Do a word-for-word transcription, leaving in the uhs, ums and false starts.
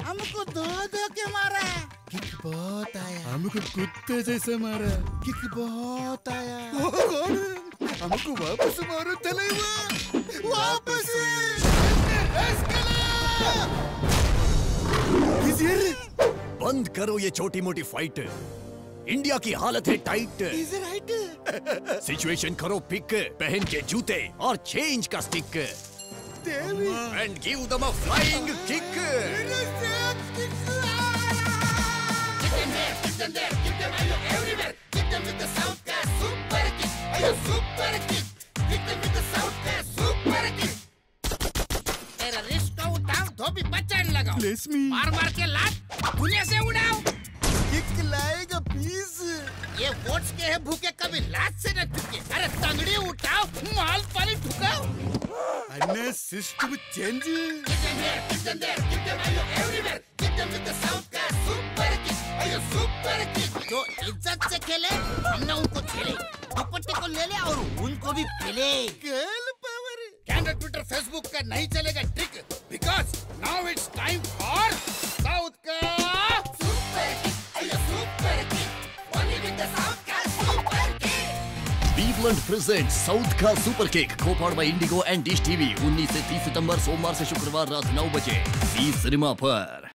हमको दो दो के मारा, किक बहुत आया। हमको कुत्ते जैसे मारा, किक बहुत आया। हमको वापस मारो तलैया, वापस। बंद करो ये छोटी मोटी फाइट, इंडिया की हालत है टाइट। सिचुएशन करो पिक, पहन के जूते और चेंज का stick and give them a flying kick. तेरा रिस्क उठाओ, धोबी बचन लगाओ, मार मार के लात दुनिया से उड़ाओ। किक लाएगा पीस। ये वोट्स के है भूखे, कभी लात से न चुके। अरे तंगड़ी उठाओ, माल पानी ठुकाओ। अन्य सिस्टम चेंज। जो इज्जत से खेले हमने उनको खेले, दुपट्टे को ले ले और उनको भी खेले। Girl power. Camera Twitter Facebook का नहीं चलेगा trick, because now it's time for south का super kick. Super kick, only with the south का सुपर किक। बीवलैंड प्रेजेंट साउथ का super kick, co powered by IndiGo and Dish TV. उन्नीस से तीस सितंबर सोमवार से शुक्रवार रात नौ बजे जी सिनेमा पर।